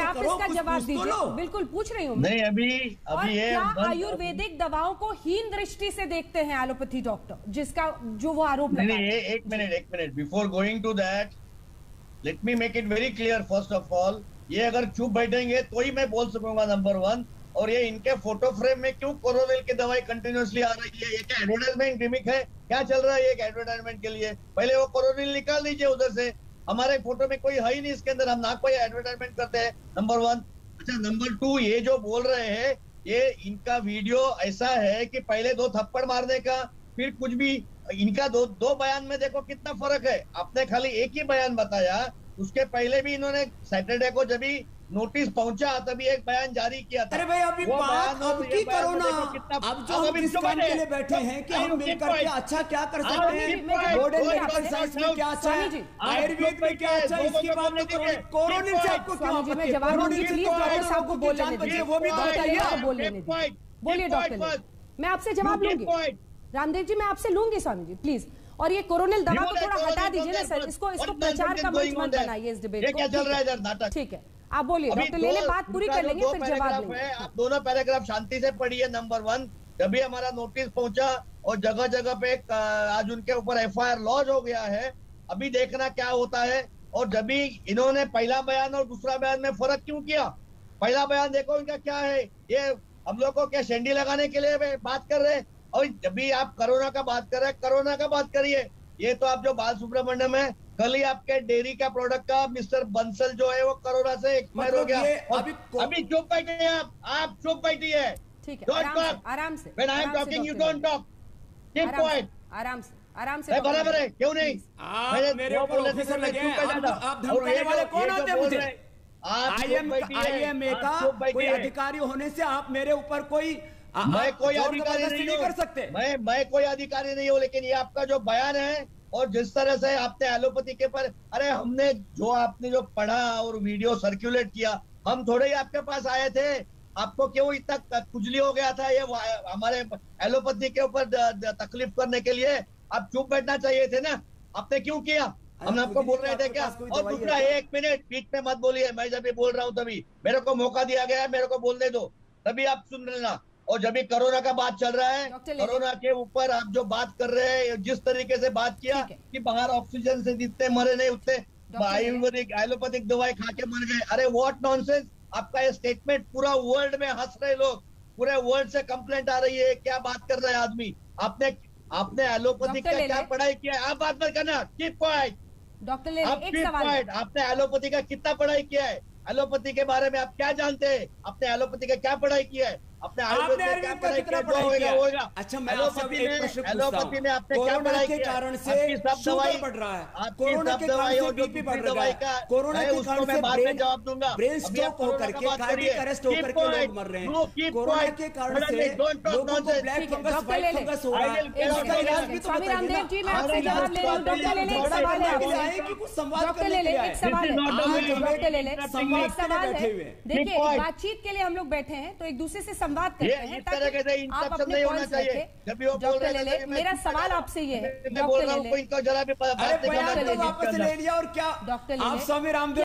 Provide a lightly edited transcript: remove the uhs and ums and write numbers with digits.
आप इसका जवाब दीजिए। बिल्कुल पूछ रही हूँ नहीं, अभी ये क्या आयुर्वेदिक दवाओं को हीन दृष्टि से देखते हैं एलोपैथी डॉक्टर, जिसका जो वो आरोप लगाते हैं? नहीं, एक minute before going to that let me make it very clear. First of all, ये अगर चुप बैठेंगे तो ही मैं बोल सकूंगा, नंबर वन। और ये इनके फोटो फ्रेम में क्यों कोरोनिल की दवाई कंटिन्यूअसली आ रही है? ये क्या एडवर्टाइजमेंट गिमिक है? क्या चल रहा है ये एडवर्टाइजमेंट के लिए? पहले वो कोरोनिल निकाल दीजिए उधर से। हमारे फोटो में कोई है ही नहीं इसके अंदर, हम ना कोई एडवर्टाइजमेंट करते हैं, नंबर वन। अच्छा, नंबर टू, ये जो बोल रहे हैं, ये इनका वीडियो ऐसा है कि पहले 2 थप्पड़ मारने का, फिर कुछ भी। इनका दो बयान में देखो कितना फर्क है। आपने खाली एक ही बयान बताया, उसके पहले भी इन्होंने सैटरडे को जब भी नोटिस पहुंचा तभी एक बयान जारी किया था। अरे भाई, अभी बात अब की करो ना। अब जो हम इस काम के लिए बैठे हैं कि हम मिलकर के अच्छा क्या कर सकते हैं, मॉडर्न मेडिकल साइंस में क्या अच्छा है, आयुर्वेद में क्या अच्छा है, इसकी बात तो करो। कोरोनिल से आपको क्या आपत्ति है? डॉक्टर साहब को बोलने दीजिए, वो भी बोलिए डॉक्टर, मैं आपसे जवाब लूंगी। रामदेव जी, मैं आपसे लूंगी स्वामी जी, प्लीज। और ये कोरोनिल दवा को थोड़ा हटा दीजिए ना सर, इसको प्रचार का मंच मत बनाइए इस डिबेट को। क्या चल रहा है इधर नाटक? ठीक है, आप बोलिए डॉक्टर लेले, बात पूरी कर लेंगे फिर जवाब लेंगे। आप दोनों पैराग्राफ शांति से पढ़िए। नंबर वन, जब भी हमारा नोटिस पहुंचा और जगह जगह पे आज उनके ऊपर FIR लॉन्च हो गया है, अभी देखना क्या होता है। और जब भी इन्होंने पहला बयान और दूसरा बयान में फर्क क्यों किया? पहला बयान देखो इनका क्या है, ये हम लोग को क्या शेंडी लगाने के लिए बात कर रहे हैं? और जब भी आप कोरोना का बात कर रहे हैं, कोरोना का बात करिए। ये तो आप जो बाल सुब्रमण्यम है, कल ही आपके डेयरी का प्रोडक्ट का मिस्टर बंसल जो है वो कोरोना से एक्सपायर हो गया। अभी चुप बैठे हैं आप चुप बैठिए। ठीक है, आराम से। When I am talking, you don't talk. Keep quiet. आराम से बराबर है, क्यों नहीं? आप मेरे ऊपर ऑफिसर लगे हैं, आप धमकाने वाले कौन होते हैं मुझे? IMA का कोई अधिकारी होने से आप मेरे ऊपर कोई मैं कोई अधिकारी नहीं कर सकते। मैं कोई अधिकारी नहीं हूँ, लेकिन ये आपका जो बयान है और जिस तरह से आपने एलोपैथी के पर, अरे हमने आपने जो पढ़ा और वीडियो सर्कुलेट किया, हम थोड़े ही आपके पास आए थे। आपको क्यों इतना खुजली हो गया था ये हमारे एलोपैथी के ऊपर तकलीफ करने के लिए? आप चुप बैठना चाहिए थे ना, आपने क्यों किया? हम आपको बोल रहे थे क्या? और दूसरा, 1 मिनट बीच में मत बोलिए, मैं जब भी बोल रहा हूँ तभी मेरे को मौका दिया गया है, मेरे को बोलने दो, तभी आप सुन लेना। और जब भी कोरोना का बात चल रहा है, कोरोना के ऊपर आप जो बात कर रहे हैं, जिस तरीके से बात किया कि बाहर ऑक्सीजन से जितने मरे नहीं उतने आयुर्वेदिक एलोपैथिक दवाई खा के मर गए, अरे व्हाट नॉनसेंस। आपका ये स्टेटमेंट पूरा वर्ल्ड में हंस रहे लोग, पूरे वर्ल्ड से कंप्लेंट आ रही है, क्या बात कर रहा है आदमी? आपने एलोपैथिक का क्या पढ़ाई किया? आप बात मत करना, कीप क्वाइट। डॉक्टर ले, एक सवाल, आपने एलोपैथी का कितना पढ़ाई किया है? एलोपैथी के बारे में आप क्या जानते हैं? आपने एलोपैथी का क्या पढ़ाई किया है? अपने आयुर्वेद में क्या पढ़ाई किया? अच्छा, मैं आपसे एक प्रश्न पूछता हूं, आपने क्या पढ़ाई किया? कारण से शुगर बढ़ रहा है, कोरोना के कारण से बीपी बढ़ रहा है, कोरोना के कारण से बाद में जवाब दूंगा। ब्रेन स्ट्रोक होकर के, कार्डियक अरेस्ट होकर के लोग मर रहे हैं। कोरोना के कारण से लोगों को ब्लैक फंगस, व्हाइट फंगस हो रहा है। इसका इलाज भी तो स्वामी रामदेव जी, मैं आपसे जवाब ले लूं। डॉक्टर ले ले, एक सवाल है कि कुछ संवाद डॉक्टर ले ले, एक सवाल है डॉक्टर ले ले, सवाल है। देखिए, बातचीत के लिए हम लोग बैठे हैं तो एक दूसरे से संवाद करते हैं, आप अपने पॉइंट्स रखें। डॉक्टर ले ले, मेरा सवाल आपसे ये है, डॉक्टर ले ले, वापस ले लिया और क्या? डॉक्टर ले ले, आप स्वामी रामदेव